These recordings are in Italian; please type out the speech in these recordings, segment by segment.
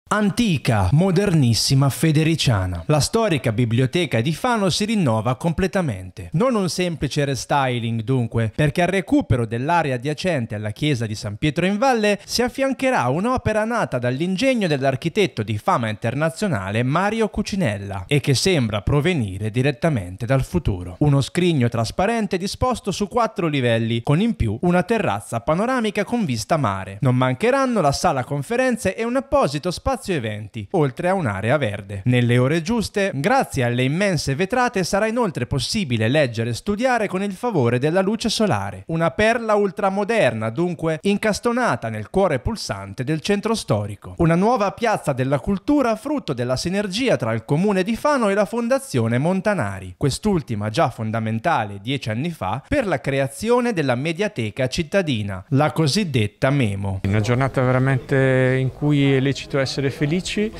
Antica, modernissima Federiciana. La storica biblioteca di Fano si rinnova completamente. Non un semplice restyling dunque, perché al recupero dell'area adiacente alla chiesa di San Pietro in Valle si affiancherà un'opera nata dall'ingegno dell'architetto di fama internazionale Mario Cucinella e che sembra provenire direttamente dal futuro. Uno scrigno trasparente disposto su 4 livelli, con in più una terrazza panoramica con vista mare. Non mancheranno la sala conferenze e un apposito spazio eventi, oltre a un'area verde. Nelle ore giuste, grazie alle immense vetrate, sarà inoltre possibile leggere e studiare con il favore della luce solare. Una perla ultramoderna, dunque, incastonata nel cuore pulsante del centro storico. Una nuova piazza della cultura frutto della sinergia tra il comune di Fano e la Fondazione Montanari, quest'ultima già fondamentale 10 anni fa per la creazione della mediateca cittadina, la cosiddetta Memo. Una giornata veramente in cui è lecito essere felici,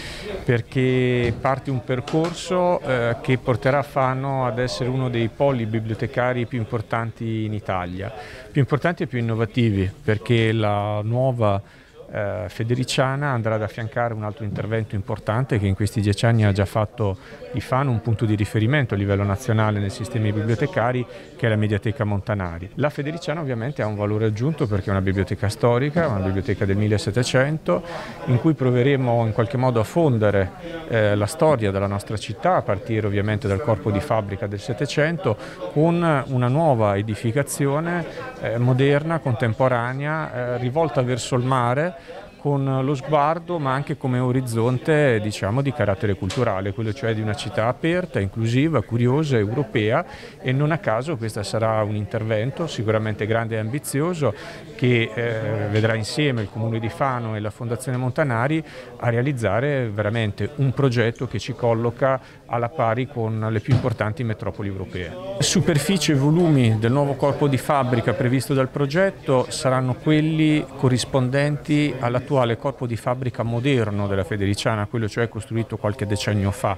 perché parte un percorso che porterà Fano ad essere uno dei poli bibliotecari più importanti in Italia, più importanti e più innovativi, perché la nuova Federiciana andrà ad affiancare un altro intervento importante che in questi 10 anni ha già fatto di Fano un punto di riferimento a livello nazionale nei sistemi bibliotecari, che è la Mediateca Montanari. La Federiciana ovviamente ha un valore aggiunto perché è una biblioteca storica, una biblioteca del 1700, in cui proveremo in qualche modo a fondere la storia della nostra città, a partire ovviamente dal corpo di fabbrica del Settecento, con una nuova edificazione moderna, contemporanea, rivolta verso il mare, con lo sguardo ma anche come orizzonte, diciamo, di carattere culturale, quello cioè di una città aperta, inclusiva, curiosa, europea, e non a caso questo sarà un intervento sicuramente grande e ambizioso che vedrà insieme il Comune di Fano e la Fondazione Montanari a realizzare veramente un progetto che ci colloca alla pari con le più importanti metropoli europee. Superficie e volumi del nuovo corpo di fabbrica previsto dal progetto saranno quelli corrispondenti all'attuale corpo di fabbrica moderno della Federiciana, quello cioè costruito qualche decennio fa,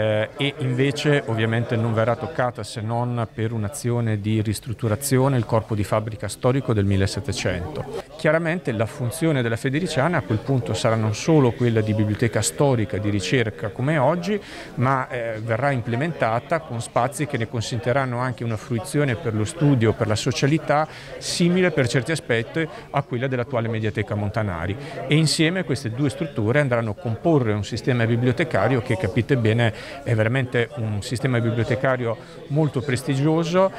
e invece ovviamente non verrà toccata se non per un'azione di ristrutturazione il corpo di fabbrica storico del 1700. Chiaramente la funzione della Federiciana a quel punto sarà non solo quella di biblioteca storica, di ricerca come oggi, ma verrà implementata con spazi che ne consentiranno anche una fruizione per lo studio, per la socialità, simile per certi aspetti a quella dell'attuale Mediateca Montanari. E insieme queste due strutture andranno a comporre un sistema bibliotecario che, capite bene, è veramente un sistema bibliotecario molto prestigioso,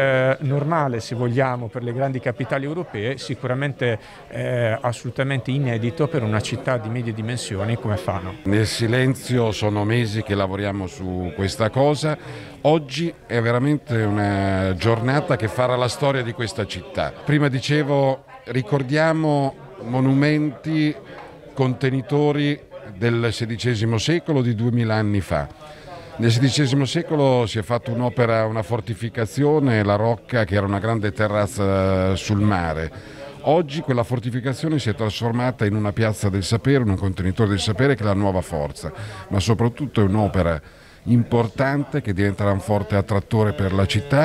normale se vogliamo per le grandi capitali europee, sicuramente assolutamente inedito per una città di medie dimensioni come Fano. Nel silenzio sono mesi che lavoriamo su questa cosa. Oggi è veramente una giornata che farà la storia di questa città. Prima dicevo, ricordiamo monumenti, contenitori del XVI secolo, di 2000 anni fa. Nel XVI secolo si è fatta un'opera, una fortificazione, la Rocca, che era una grande terrazza sul mare. Oggi quella fortificazione si è trasformata in una piazza del sapere, in un contenitore del sapere che è la nuova forza, ma soprattutto è un'opera importante che diventerà un forte attrattore per la città,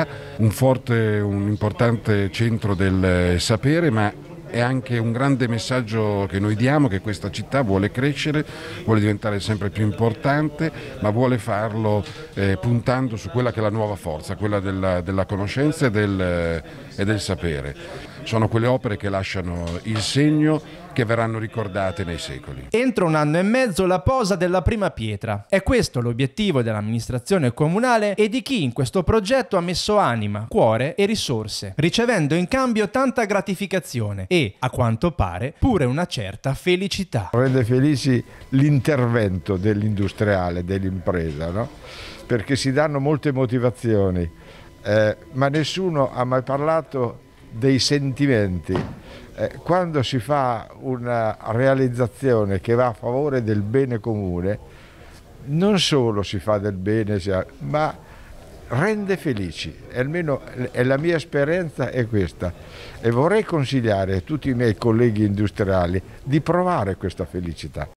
un importante centro del sapere, ma è anche un grande messaggio che noi diamo, che questa città vuole crescere, vuole diventare sempre più importante, ma vuole farlo puntando su quella che è la nuova forza, quella della conoscenza e del sapere. Sono quelle opere che lasciano il segno, che verranno ricordate nei secoli. Entro 1 anno e mezzo la posa della prima pietra. È questo l'obiettivo dell'amministrazione comunale e di chi in questo progetto ha messo anima, cuore e risorse, ricevendo in cambio tanta gratificazione e, a quanto pare, pure una certa felicità. Rende felici l'intervento dell'industriale, dell'impresa, no? Perché si danno molte motivazioni, ma nessuno ha mai parlato dei sentimenti. Quando si fa una realizzazione che va a favore del bene comune, non solo si fa del bene, ma rende felici. Almeno la mia esperienza è questa, e vorrei consigliare a tutti i miei colleghi industriali di provare questa felicità.